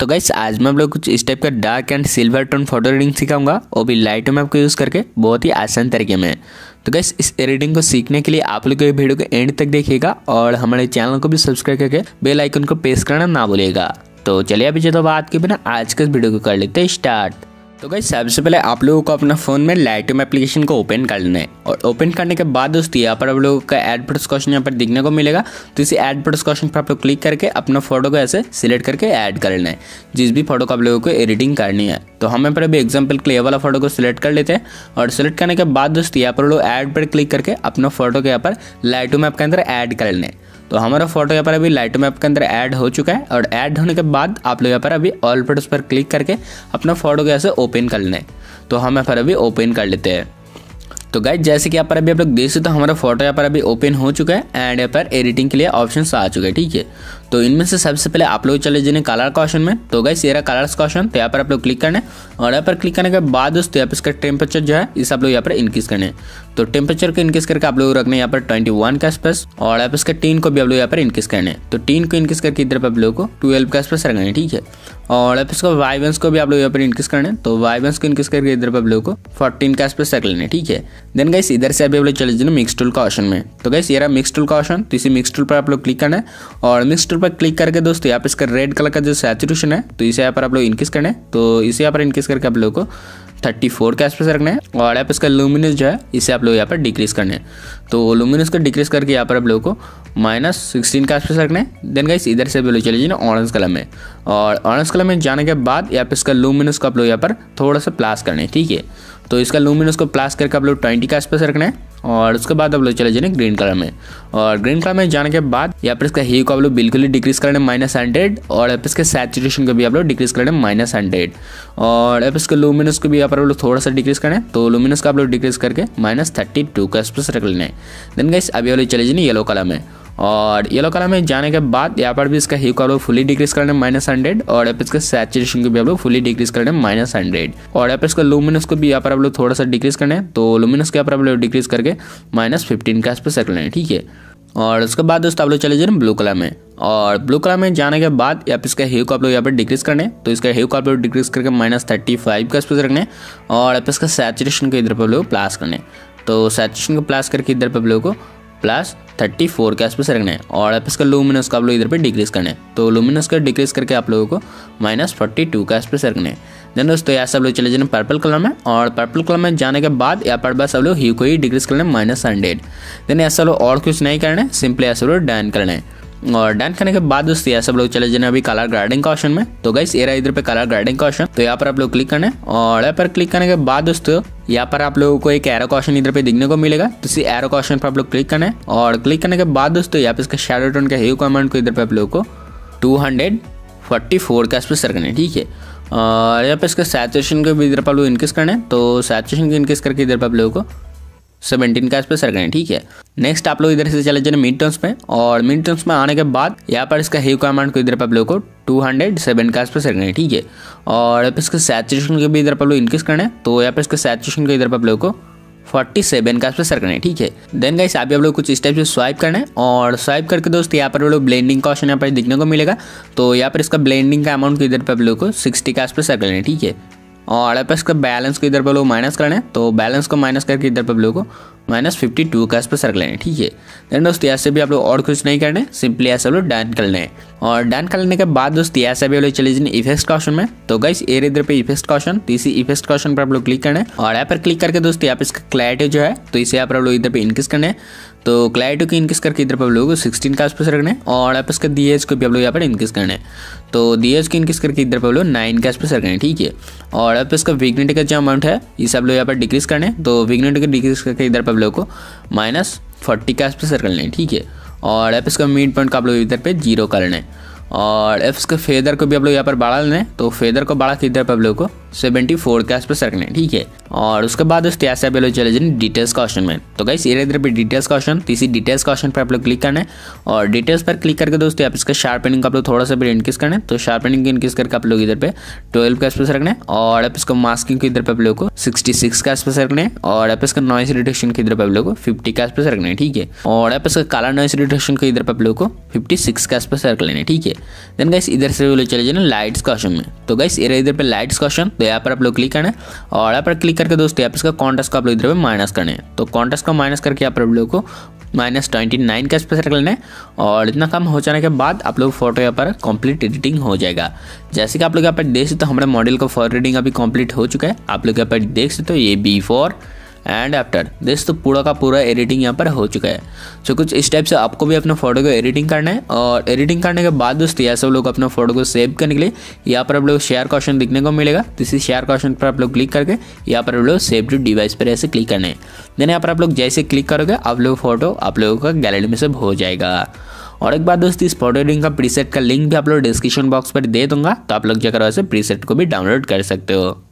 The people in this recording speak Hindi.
तो गाइस आज मैं आप लोग कुछ इस टाइप का dark and silver tone photo editing सिखाऊंगा, वो भी लाइटरूम ऐप को यूज़ करके बहुत ही आसान तरीके में। तो गाइस इस एडिटिंग को सीखने के लिए आप लोग ये वीडियो को एंड तक देखिएगा और हमारे चैनल को भी सब्सक्राइब करके बेल आइकन को प्रेस करना ना भूलिएगा। तो चलिए अभी जो बात के बिना आज के इस वीडियो को कर लेते हैं स्टार्ट। तो गाइस सबसे पहले आप लोगों को अपना फ़ोन में लाइटरूम एप्लीकेशन को ओपन कर लेना है और ओपन करने के बाद दोस्तों यहाँ पर आप लोगों का ऐड प्रोडक्ट्स का ऑप्शन यहाँ पर दिखने को मिलेगा। तो इसी ऐड प्रोडक्ट्स का ऑप्शन पर आप लोग क्लिक करके अपना फोटो को ऐसे सिलेक्ट करके ऐड कर लेना है, जिस भी फोटो को आप लोगों को एडिटिंग करनी है। तो हम यहाँ पर अभी एग्जाम्पल के लिए वाला फोटो को सिलेक्ट कर लेते हैं और सिलेक्ट करने के बाद दोस्तों यहाँ पर लोग ऐड पर क्लिक करके अपना फोटो को यहाँ पर लाइटरूम ऐप के अंदर ऐड कर लेना है। तो हमारा फोटो यहाँ पर अभी लाइटरूम ऐप के अंदर ऐड हो चुका है और ऐड होने के बाद आप लोग यहाँ पर अभी ऑल फोटोज पर क्लिक करके अपना फोटो को ऐसे ओपन कर लेना है। तो हम यहाँ पर अभी ओपन कर लेते हैं। तो गाइस जैसे कि यहाँ पर अभी आप लोग देख सकते हो हमारा फोटो यहाँ पर अभी ओपन हो चुका है एंड यहाँ पर एडिटिंग के लिए ऑप्शंस आ चुके हैं, ठीक है। तो इनमें से सबसे पहले आप लोग चले जाइए कलर का ऑप्शन में। तो गाइस ये रहा कलर्स का ऑप्शन, तो यहाँ पर आप लोग क्लिक करना है और यहाँ पर क्लिक करने के बाद दोस्तों यहाँ पर इसका टेम्परेचर जो है इसे आप लोग यहाँ पर इंक्रीज करना है। तो टेम्परेचर को इंक्रीज करके आप लोग रखना है यहाँ पर 21 के आसपास और यहाँ पर इसका टीन को भी आप लोग यहाँ पर इंक्रीज करना है। तो टीन को इंक्रीज करके इधर पर आप लोग को 12 के आसपास रखना है, ठीक है। और यहाँ पर इसका वाइब्रेंस को भी आप लोग यहाँ पर इंक्रीज करना है। तो वाइब्रेंस को इंक्रीज करके इधर पर आप लोग को 14 के आसपास रख लेना है, ठीक है। देन गाइस इधर से अभी आप लोग चले जाइए मिक्स टूल का ऑप्शन में। तो गाइस ये रहा मिक्स टूल का ऑप्शन, तो इसी मिक्स टूल पर आप लोग क्लिक करना है और मिक्स टूल पर क्लिक करके दोस्तों यहाँ पे इसका रेड कलर का जो सैचुरेशन है तो इसे यहाँ पर आप लोग इंक्रीज करना है। तो इसे यहाँ पर इंक्रीज करके आप लोग को 34 के आसपास रखना है और यहाँ पे इसका लुमिनस जो है इसे आप लोग यहाँ पर डिक्रीज करना है। तो लुमिनस को डिक्रीज करके यहाँ पर आप लोगों को -16 के आसपास रखना है। देन गाइस इधर से आप लोग चले जाइए ना ऑरेंज कलर में और ऑरेंज कलर में जाने के बाद यहाँ पे इसका लुमिनस को आप लोग यहाँ पर थोड़ा सा प्लस करना है, ठीक है। तो इसका लुमिनस को प्लस करके आप लोग 20 के आसपास रखना है और उसके बाद आप लोग चले जाइए ग्रीन कलर में और ग्रीन कलर में जाने के बाद यहाँ पर इसका ह्यू को आप लोग बिल्कुल ही डिक्रीज करना है -100 और यहाँ पर इसके सैचुरेशन को भी आप लोग डिक्रीज करना है -100 और यहाँ पर इसके लुमिनस को भी यहाँ पर आप लोग थोड़ा सा डिक्रीज करना है। तो लुमिनस का आप लोग डिक्रीज करके -32 के आसपास रख लेना है। देन गाइस अभी आप लोग चले जाइए येलो कलर में और येलो कलर में जाने के बाद यहाँ पर भी इसका ह्यू को आप लोग फुली डिक्रीज करना है -100 और यहाँ पे इसका सैचुरेशन को भी आप लोग फुली डिक्रीज करना है -100 और यहाँ पे इसका लुमिनस को भी यहाँ पर आप लोग थोड़ा सा डिक्रीज करना है। तो लुमिनस के यहाँ पर आप लोग डिक्रीज करके -15 के आसपास रख लेना है, ठीक है। और उसके बाद दोस्तों आप लोग चले जाइए ब्लू कलर में और ब्लू कलर में जाने के बाद यहाँ पे इसका ह्यू को आप लोग यहाँ पर डिक्रीज करना है। तो इसका ह्यू को आप लोग डिक्रीज करके -35 के आसपास रखना है और यहाँ पे इसका सैचुरेशन को इधर पर लोग प्लस करना है। तो सैचुरेशन को प्लस करके इधर पर लोगों को +34 के आसपास रखना है और आप इसका लुमिनस को आप लोग इधर पे डिक्रीज करना है। तो लुमिनस का डिक्रीज करके आप लोगों को -42 के आसपास रखना है। देन दोस्तों यहाँ से आप लोग चले जाना पर्पल कलर में और पर्पल कलर में जाने के बाद यहाँ पर बस आप लोग ह्यू को ही डिक्रीज करना है -100। देन ऐसा लोग और कुछ नहीं करना है, सिंपली ऐसा लोग डन करना है और डन करने के बाद दोस्तों यहाँ सब लोग चले जाना अभी कलर ग्रेडिंग का ऑप्शन में। तो गाइस ये रहा इधर पे कलर ग्रेडिंग का ऑप्शन, तो यहाँ पर आप लोग क्लिक करना है और यहाँ पर क्लिक करने के बाद दोस्तों यहाँ पर आप लोगों को एक एरो का ऑप्शन इधर पे दिखने को मिलेगा। तो इसी एरो का ऑप्शन पर आप लोग क्लिक करना है और क्लिक करने के बाद दोस्तों यहाँ पे इसका शैडो टोन का ह्यू कमांड को इधर पे आप लोगों को 244 के आसपास रखना है, ठीक है। और यहाँ पे इसका सैचुरेशन को भी इधर पर आप लोग इंक्रीज करना है। तो सैचुरेशन को इंक्रीज करके इधर पर आप लोगों को 17 के आसपास रखना है, ठीक है। नेक्स्ट आप लोग इधर से चले जाए मिड टोन्स में और मिड टोन्स में आने के बाद यहाँ पर इसका ह्यू कमांड को इधर पर आप लोगों को 207 के आसपास रखना है, ठीक है। और यहाँ पे इसका सैचुरेशन को भी इधर पर लोग इंक्रीज करना है। तो यहाँ पर इसका सैचुरेशन को इधर पर आप लोगों को 47 के आसपास रखना है, ठीक है। देन गाइस अभी आप लोग कुछ इस टाइप से स्वाइप करना है और स्वाइप करके दोस्त यहाँ पर लोग ब्लेंडिंग का ऑप्शन यहाँ पर दिखने को मिलेगा। तो यहाँ पर इसका ब्लेंडिंग का अमाउंट को इधर पर आप लोग को 60 के आसपास रख लेना है, ठीक है। और यहाँ पर इसका बैलेंस को इधर पर लोग माइनस करना है। तो बैलेंस को माइनस करके इधर पर लोगों को -52 के आसपास रख लेना है, ठीक है। देन दोस्तों ऐसे भी आप लोग और कुछ नहीं करना है, सिंपली ऐसे लोग डन कर लेना है और डन कर लेने के बाद दोस्तों ऐसे भी आप लोग चले जाइए इफेक्ट्स का ऑप्शन में। तो गाइस ये इधर पे इफेक्ट्स का ऑप्शन, तो इसी इफेक्ट्स का ऑप्शन पर आप लोग क्लिक करना है और यहाँ पर क्लिक करके दोस्तों यहाँ पे इसका क्लैरिटी जो है तो इसे यहाँ पर आप लोग इधर पे इंक्रीज करना है। तो क्लैरिटी को इंक्रीज करके इधर पर आप लोगों को 16 के आसपास रखना है और यहाँ पर इसका DH को भी आप लोग यहाँ पर इंक्रीज करना है। तो DH को इंक्रीज करके इधर पर आप लोग 9 के आसपास रखना है, ठीक है। और यहाँ पर इसका विग्निटी का जो अमाउंट है इसे आप लोग यहाँ पर डिक्रीज करना है। तो विग्निटी को डिक्रीज करके इधर पर आप लोगों को -40 के आसपास कर लेना है, ठीक है। और यहाँ पे इसका मिड पॉइंट का आप लोग इधर पे 0 कर लेना है और इसका फेदर को भी आप लोग यहाँ पर बढ़ा लेना है। तो फेदर को बढ़ा के इधर पर आप लोग को 74 के आसपास रखने हैं, ठीक है। और उसके बाद दोस्तों यहाँ से आप लोग चले जाए डिटेल्स का ऑप्शन में। तो गाइस ये इधर पे डिटेल्स का ऑप्शन, तो इसी डिटेल्स का ऑप्शन पर आप लोग क्लिक करना है और डिटेल्स पर क्लिक करके दोस्तों आप इसका शार्पनिंग का आप लोग थोड़ा सा भी इनक्रीज करना है। तो शार्पनिंग इनक्रीज करके आप लोग इधर पे 12 के आसपास रखना है और आप इसको मास्किंग के इधर पे आप लोग को 66 के आसपास रखना है और आप इसका नॉइस रिडक्शन के इधर पे आप लोग को 50 के आसपास रखना है, ठीक है। और आप इसका काला नॉइस रिडक्शन के इधर पे आप लोग को 56 के आसपास रख लेना है, ठीक है। देन गाइस इधर से चले जाना लाइट्स का ऑप्शन में। तो गाइस इधर पे लाइट्स का ऑप्शन, तो यहाँ पर आप लोग क्लिक करना है और यहाँ पर क्लिक करके दोस्तों यहाँ पर इसका कॉन्ट्रास्ट को आप लोग इधर पे माइनस करना है। तो कॉन्ट्रास्ट को माइनस करके यहाँ पर आप लोग को -29 के आसपास रख लेना है और इतना काम हो जाने के बाद आप लोग फोटो यहाँ पर कंप्लीट एडिटिंग हो जाएगा। जैसे कि आप लोग यहाँ पर देख सकते हो हमारे मॉडल का फोटो एडिटिंग अभी कंप्लीट हो चुका है। आप लोग यहाँ पर देख सकते हो ये बिफोर एंड आफ्टर दिस, तो पूरा का पूरा एडिटिंग यहाँ पर हो चुका है। सो कुछ इस टाइप से आपको भी अपने फोटो को एडिटिंग करना है और एडिटिंग करने के बाद दोस्तों यहाँ सब लोग अपना फोटो को सेव करने के लिए यहाँ पर आप लोग शेयर का ऑप्शन दिखने को मिलेगा। तो इसी शेयर का ऑप्शन पर आप लोग क्लिक करके यहाँ पर आप लोग सेव टू डिवाइस पर ऐसे क्लिक करना है। देन यहाँ पर आप लोग जैसे क्लिक करोगे आप लोग फोटो आप लोगों का गैलरी में सेव हो जाएगा। और एक बात दोस्तों, इस फोटो एडिटिंग का प्रीसेट का लिंक भी आप लोग डिस्क्रिप्शन बॉक्स पर दे दूंगा, तो आप लोग जाकर वैसे प्रीसेट को भी डाउनलोड कर सकते हो।